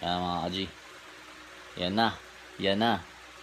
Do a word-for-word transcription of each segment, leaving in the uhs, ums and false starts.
Yan mga ka-G. Yan na. Yan na.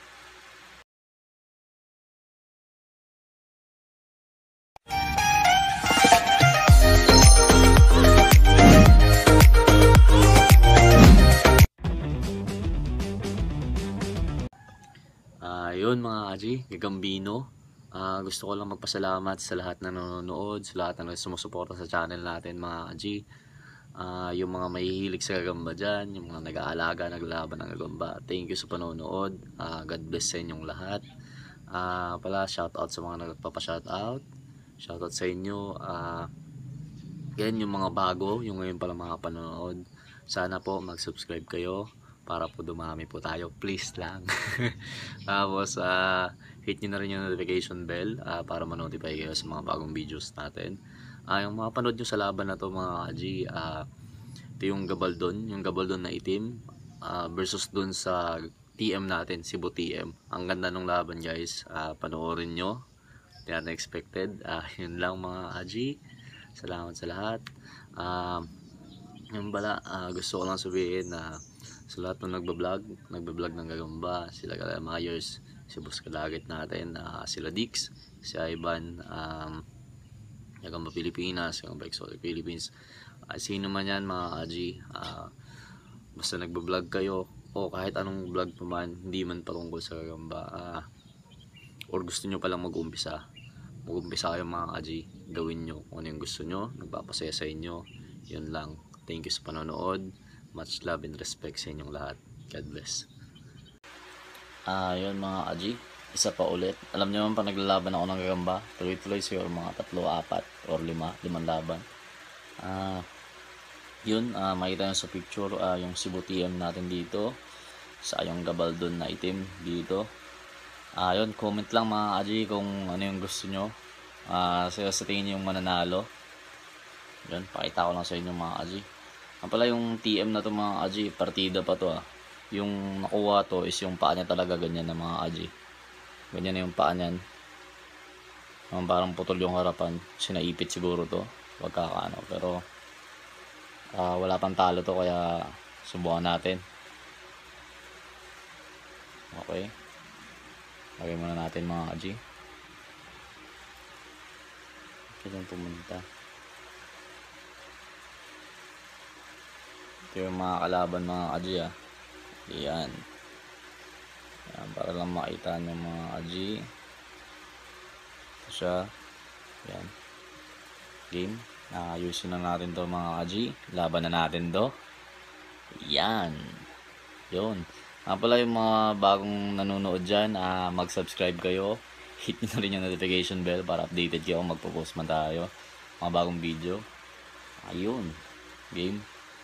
Uh, yun mga ka-G, Gagambino. Uh, gusto ko lang magpasalamat sa lahat na nanonood, sa lahat na sumusuporta sa channel natin mga ka-G. Uh, yung mga mahihilig sa gagamba dyan, yung mga nag-aalaga, naglalaban ng gagamba, thank you sa panonood. Uh, God bless sa inyong lahat. Uh, pala shoutout sa mga nagpapa-shoutout, shoutout sa inyo. Uh, yan yung mga bago, yung ngayon pala mga panonood, sana po mag-subscribe kayo para po dumami po tayo, please lang. Tapos uh, hit nyo na rin yung notification bell uh, para ma-notify kayo sa mga bagong videos natin. Uh, yung mga panood nyo sa laban na to mga ka-G, uh, ito yung Gabaldon, yung Gabaldon na itim uh, versus dun sa T M natin, Cebu T M. Ang ganda ng laban guys, uh, panoorin nyo, hindi natin expected. Uh, yun lang mga ka-G, salamat sa lahat. Uh, yung bala, uh, gusto ko lang sabihin na uh, sa lahat ng nagbablog, nagbablog ng gagamba, sila Kala Myers, si Boss Kalagit natin, uh, sila Dix, si Ivan, um, Gagamba Pilipinas, Gagamba Exotic Philippines, uh, sino man yan mga ka-G, uh, basta nagbablog kayo, o kahit anong vlog pa man, hindi man patungkol sa gagamba, uh, or gusto nyo palang mag-umpisa, mag-umpisa kayo mga ka-G, gawin nyo kung ano yung gusto nyo, nagpapasaya sa inyo, yun lang. Thank you sa panonood. Much love and respect sa inyong lahat. God bless. Ah, uh, yun mga ka-G, isa pa ulit. Alam niyo naman pa naglalaban ako ng gagamba, tuloy-tuloy siguro mga tatlo, apat, or lima, limang laban. Ah, uh, yun, uh, makita nyo sa picture, uh, yung Cebu T M natin dito, sa yung Gabaldon na itim dito. Ah, uh, yun, comment lang mga ka-G kung ano yung gusto nyo. Ah, uh, sa, sa tingin yung mananalo. Yun, pakita ko lang sa inyo mga ka-G. Ang pala yung T M na to mga ka-G, partida pa to ah. Yung nakuha to is yung paa niya talaga ganyan na mga ka-G. Ganyan na yung paa niyan. Um, parang putol yung harapan. Sinaipit siguro to. Wag kakaano. Pero uh, wala pang talo to kaya subukan natin. Okay. Lagay muna natin mga ka-G. Kailan pumunta? Ito yung mga kalaban mga ka-G ah. Yan. Yan. Para lang makita nyo mga ka-G. Ito siya. Yan. Game. Ayusin na natin to mga ka-G. Laban na natin to. Yan. Yun. Nga pala yung mga bagong nanonood dyan, ah, mag-subscribe kayo. Hit nyo na rin yung notification bell para updated kayo kung magpo-post man tayo. Mga bagong video. Ayun. Game.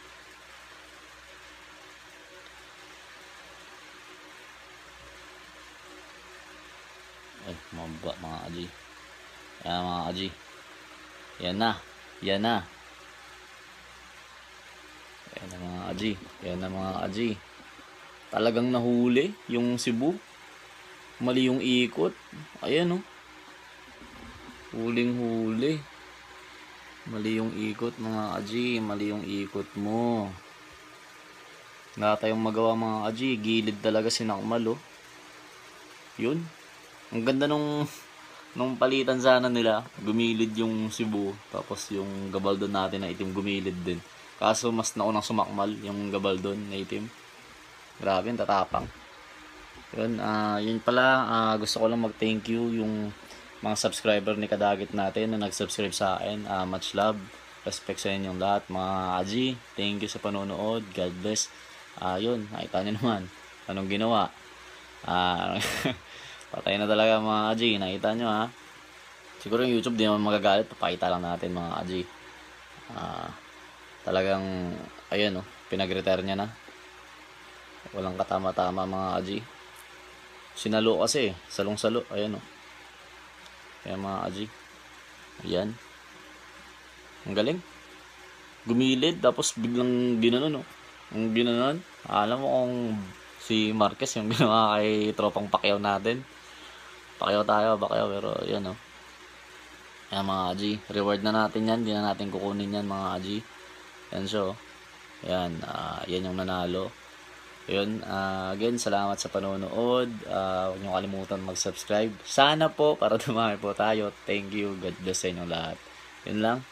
Ay, mamba mga ka-G. Yan mga ka-G. Yan na. Yan na. Yan na mga ka-G. Yan na mga ka-G. Talagang nahuli yung Cebu. Mali yung ikot. Ayan oh. Huling huli. Mali yung ikot mga ka-G. Mali yung ikot mo. Wala tayong magawa mga ka-G. Gilid talaga sinakmal oh. Yun. Ang ganda nung nung palitan sana nila, gumilid yung Cebu, tapos yung Gabaldon natin na itim gumilid din. Kaso mas naunang sumakmal yung Gabaldon na itim. Grabe, tatapang. Yun, uh, yun pala, uh, gusto ko lang mag-thank you yung mga subscriber ni Kadagit natin na nag-subscribe sa akin. Uh, much love, respect sa inyong lahat. Mga ka-G, thank you sa panonood. God bless. Uh, yun, nakita nyo naman anong ginawa. Ah... Uh, Patay na talaga mga ka-G, nakita nyo ha. Siguro yung YouTube di naman magagalit, papakita lang natin mga ka-G. uh, Talagang ayun oh, pinag-retire niya na. Walang katama-tama mga ka-G. Sinalo kasi, salong-salo, ayun oh. Kaya mga ka-G, ayan. Ang galing. Gumilid, tapos biglang ginanon oh. Ang ginanon, alam mo kung si Marquez yung ginawa kay tropang Pacquiao natin. Pacquiao tayo, Pacquiao, pero yan o. Oh. Yan mga ka-G, reward na natin yan, hindi na natin kukunin yan mga ka-G. Yan siya o. Yan, uh, yan yung nanalo. Yun, ah, again, salamat sa panonood. Ah, huwag niyo kalimutan mag-subscribe. Sana po, para dumami po tayo. Thank you. God bless sa inyong lahat. Yun lang.